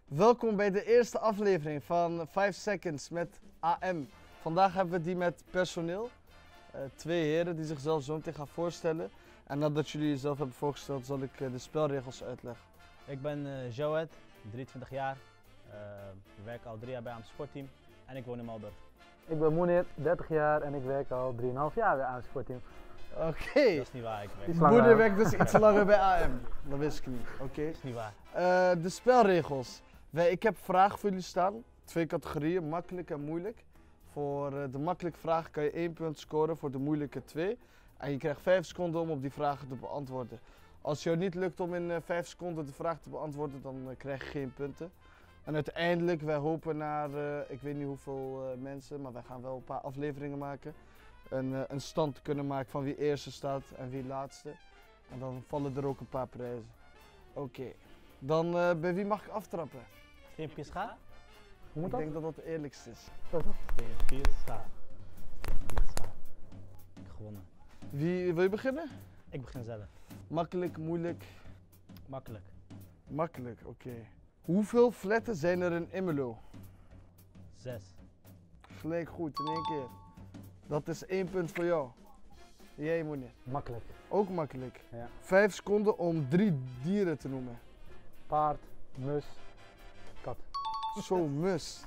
Welkom bij de eerste aflevering van 5 Seconds met AM. Vandaag hebben we die met personeel. Twee heren die zichzelf zo meteen gaan voorstellen. En nadat jullie jezelf hebben voorgesteld, zal ik de spelregels uitleggen. Ik ben Joed, 23 jaar. Ik werk al 3 jaar bij AM Sportteam en ik woon in Malburg. Ik ben Moenir, 30 jaar en ik werk al 3,5 jaar bij AM Sportteam. Oké. Dat is niet waar, ik werk. Moeder werkt dus iets langer bij AM. Dat wist ik niet. Oké. Dat is niet waar. De spelregels. Ik heb vragen voor jullie staan. 2 categorieën, makkelijk en moeilijk. Voor de makkelijke vraag kan je 1 punt scoren, voor de moeilijke 2. En je krijgt 5 seconden om op die vragen te beantwoorden. Als het jou niet lukt om in 5 seconden de vraag te beantwoorden, dan krijg je geen punten. En uiteindelijk, wij hopen naar, ik weet niet hoeveel mensen, maar wij gaan wel een paar afleveringen maken. Een stand te kunnen maken van wie eerste staat en wie laatste. En dan vallen er ook een paar prijzen. Oké. Dan bij wie mag ik aftrappen? Steempjes ga? Hoe moet Ik dat? denk dat dat het eerlijkste is. Steempjes ga. Steempjes ga. Ik heb gewonnen. Wil je beginnen? Ik begin zelf. Makkelijk, moeilijk, Makkelijk. makkelijk, oké. Hoeveel flatten zijn er in Immelo? 6. Gelijk goed, in 1 keer. Dat is 1 punt voor jou. Jij, meneer. Makkelijk. Ook makkelijk. Ja. 5 seconden om 3 dieren te noemen. Paard, mus, kat. Zo, mus.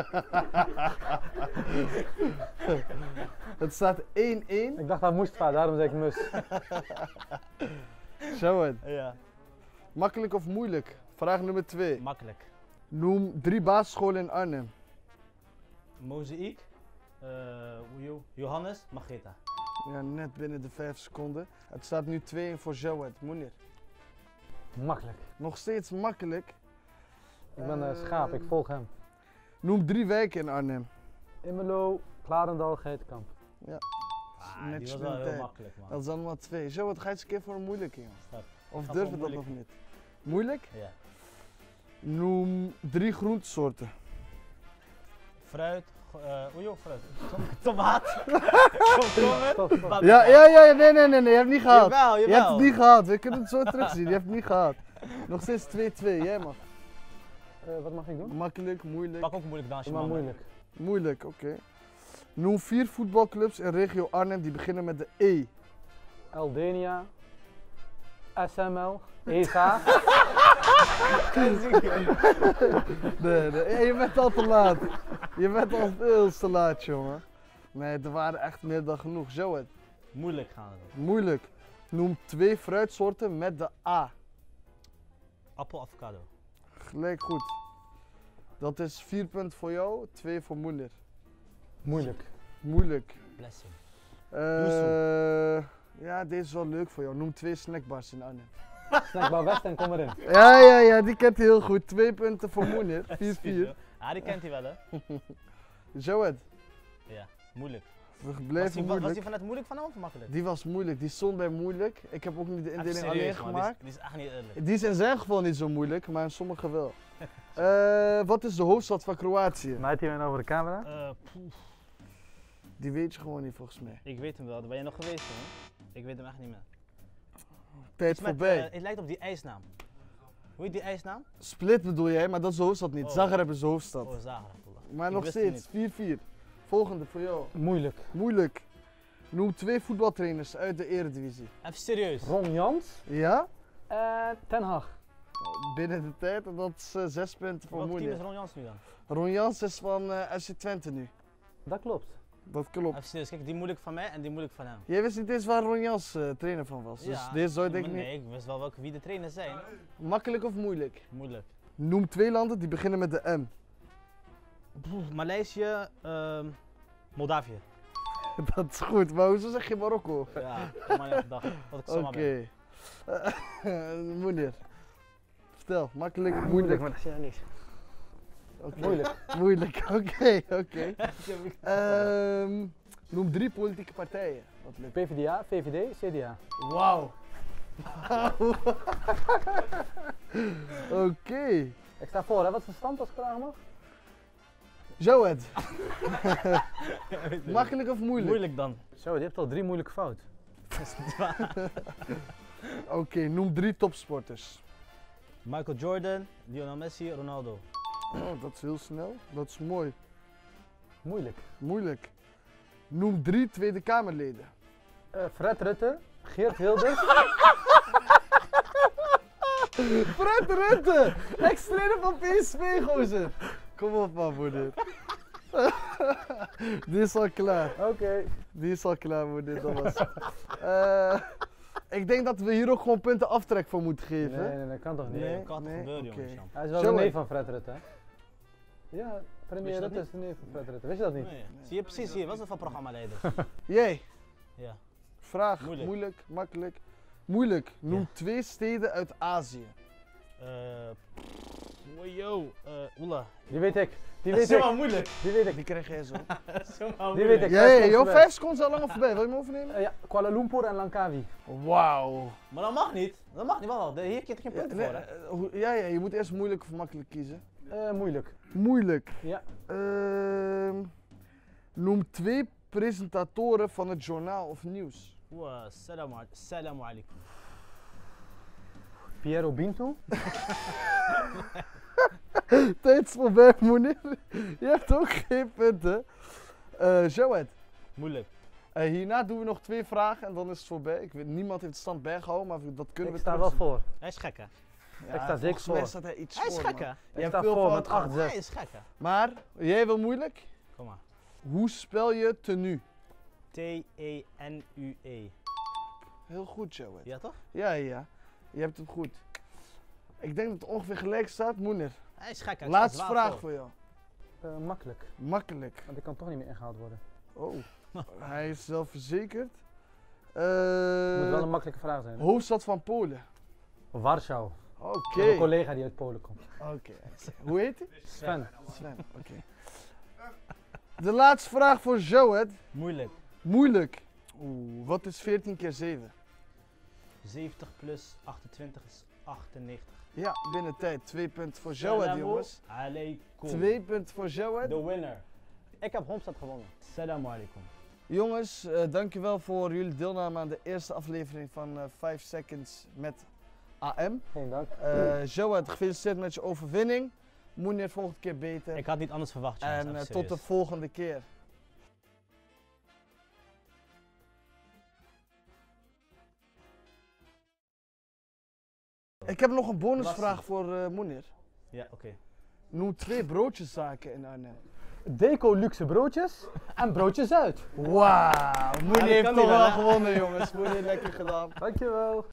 Het staat 1-1. Ik dacht dat moest paard, daarom zei ik mus. Zo het. Ja. Makkelijk of moeilijk? Vraag nummer 2. Makkelijk. Noem 3 basisscholen in Arnhem. Mozaïek. Johannes, Margrethe. Ja, net binnen de 5 seconden. Het staat nu 2-1 voor Jawed. Moenir. Makkelijk. Nog steeds makkelijk. Ik ben schaap, ik volg hem. Noem 3 wijken in Arnhem. Immelo, Klarendal, Geitenkamp. Ah, die Netjes was wel met heel tijd. makkelijk, man. Dat is allemaal 2. Jawed, ga je eens een keer voor een moeilijke, jongen. Start. Of Ga durf voor je dat nog moeilijk. niet? Moeilijk? Ja. Noem 3 groentesoorten. Fruit. Fruit. Tomaat. Komkommer. Stop. Ja, nee, je hebt niet gehad. Jawel, Je hebt jawel. het niet gehad, we kunnen het zo terugzien. Je hebt het niet gehad. Nog steeds 2-2, jij mag. Wat mag ik doen? Makkelijk, moeilijk. Pak ook een moeilijk dansje, Doe maar man. moeilijk. Moeilijk, oké. Noem 4 voetbalclubs in regio Arnhem die beginnen met de E. Eldenia, SML, ESA. Nee, je bent al te laat. Je bent al veel te laat, jongen. Nee, er waren echt meer dan genoeg. Zo het. Moeilijk gaan we doen. Moeilijk. Noem 2 fruitsoorten met de A. Appel, avocado. Gelijk goed. Dat is 4 punten voor jou, 2 voor Moeder. Moeilijk. Moeilijk. Blessing. Ja, deze is wel leuk voor jou. Noem 2 snackbars in Arnhem. Snackbar West en kom erin. Ja, die kent hij heel goed. 2 punten voor Moeder. 4-4. Ah, die kent hij wel, hè? Zo het. Ja, moeilijk. We Was blijven die moeilijk. vanuit moeilijk van hem of makkelijk? Die was moeilijk, die stond bij moeilijk. Ik heb ook niet de Even indeling serieus, alleen man. gemaakt. Die is echt niet eerlijk. Die is in zijn geval niet zo moeilijk, maar in sommige wel. Wat is de hoofdstad van Kroatië? Maait hij over de camera? Poef. Die weet je gewoon niet volgens mij. Ik weet hem wel, daar ben je nog geweest, hoor. Ik weet hem echt niet meer. Tijd Iets met, voorbij. het lijkt op die ijsnaam. Hoe heet die ijsnaam? Split bedoel jij, maar dat is de hoofdstad niet. Oh. Zagreb is de hoofdstad. Oh, Zagreb. Maar ik nog wist het steeds, 4-4. Volgende voor jou. Moeilijk. Moeilijk. Noem 2 voetbaltrainers uit de Eredivisie. Even serieus. Ron Jans Ja? en Ten Hag. Binnen de tijd, en dat is 6 punten voor Welk team is Moeder. Ron Jans nu dan? Ron Jans is van FC Twente nu. Dat klopt. Dat klopt. Even serieus, kijk, die moeilijk van mij en die moeilijk van hem. Jij wist niet eens waar Ron Jans trainer van was. Dus Ja, deze zou je maar denk ik niet... nee, ik wist wel wie de trainers zijn. Makkelijk of moeilijk? Moeilijk. Noem 2 landen die beginnen met de M. Maleisië, Moldavië. Dat is goed, maar hoezo zeg je Marokko? Ja, kom maar even dag. Wat ik zomaar ben. Oké. Moeder. Vertel, makkelijk, Moeilijk, moeilijk. maar dat is ja niks. Oké. Moeilijk. Moeilijk, oké. Noem 3 politieke partijen. Wat lukt. PvdA, VVD, CDA. Wauw. Oké. Ik sta voor, hè? Wat is de stand als ik vragen mag? Zo het. Makkelijk of moeilijk? Moeilijk dan. Zo, die hebt al 3 moeilijke fout. Dat is niet waar. Oké, noem 3 topsporters. Michael Jordan, Lionel Messi, Ronaldo. Oh, dat is heel snel. Dat is mooi. Moeilijk. Moeilijk. Noem 3 Tweede Kamerleden. Fred Rutte, Geert Wilders. Fred Rutte! Ex-trainer van PSV, gozer. Kom op, man, moeder. Die is al klaar. Oké. Die is al klaar, moeder. Dat was. Ik denk dat we hier ook gewoon punten aftrek voor moeten geven. Nee, dat kan toch niet? Nee, kan toch gebeuren, oké. jongens. Hij is wel Zo, de neef hè? van Fred Rutte, hè? Ja, Wist premier je dat Rutte is de neef van Fred Rutte. Wist je dat niet? Nee. Zie je precies, zie je, wat is dat voor programmaleider? Jij, Ja. vraag. Moeilijk. Moeilijk, makkelijk. Moeilijk. Noem Ja. 2 steden uit Azië. Yo, Oela. Die weet ik. Die Dat is weet ik. helemaal moeilijk. Die weet ik. Die krijg jij zo. Dat is helemaal Die moeilijk. weet ik. Ja, 5 ja, seconden joh, voorbij. 5 seconden zijn al lang al voorbij. Wil je hem overnemen? Ja, Kuala Lumpur en Langkawi. Wauw. Maar dat mag niet. Dat mag niet, wacht wel. Hier krijg je geen Ja, punten nee, voor, hè? ja, je moet eerst moeilijk of makkelijk kiezen. Moeilijk. Moeilijk. Ja. Noem 2 presentatoren van het journaal of nieuws. Salam alaikum. Piero Bintu. Tijd is voorbij, meneer. Je hebt ook geen punten. Jawed. Moeilijk. Hierna doen we nog 2 vragen en dan is het voorbij. Ik weet, niemand heeft de stand bijgehouden, maar dat kunnen Ik we sta wel terugzien. voor. Hij is gek, hè? Ja, Ik sta zeker volgens mij voor. staat hij iets Hij is voor, gek, man. hè? Je Ik hebt sta veel voor fout met gehad. 8-6. Hij is gek, hè? Maar, jij wil moeilijk? Kom maar. Hoe spel je tenue? T-E-N-U-E. Heel goed, Jawed. Ja, toch? Ja, ja. Je hebt het goed. Ik denk dat het ongeveer gelijk staat, Moeder. Hij is gek, hè? Laatste vraag voor jou. Makkelijk. Makkelijk. Want ik kan toch niet meer ingehaald worden. Oh, hij is zelfverzekerd. Het moet wel een makkelijke vraag zijn. Hè? Hoofdstad van Polen. Warschau. Oké. Ik heb een collega die uit Polen komt. Oké. Hoe heet hij? Sven. Sven. Oké. De laatste vraag voor Jawed. Moeilijk. Moeilijk. Oeh, wat is 14 keer 7? 70 plus 28 is 98. Ja, binnen tijd. 2 punten voor Jawed, jongens. Alaikum. 2 punten voor Jawed. De winner. Ik heb Homstad gewonnen. Salam alaikum. Jongens, dankjewel voor jullie deelname aan de eerste aflevering van 5 Seconds met AM. Geen dank. Jawed, gefeliciteerd met je overwinning. Moenier, volgende keer beter. Ik had niet anders verwacht, jongens. En even tot de serieus. volgende keer. Ik heb nog een bonusvraag voor Moenier. Ja, oké. Noem 2 broodjeszaken in Arnhem. Deco luxe broodjes en broodjes uit. Wauw, Moenier dat heeft kan toch niet wel, wel hè? gewonnen, jongens. Moenier, lekker gedaan. Dankjewel.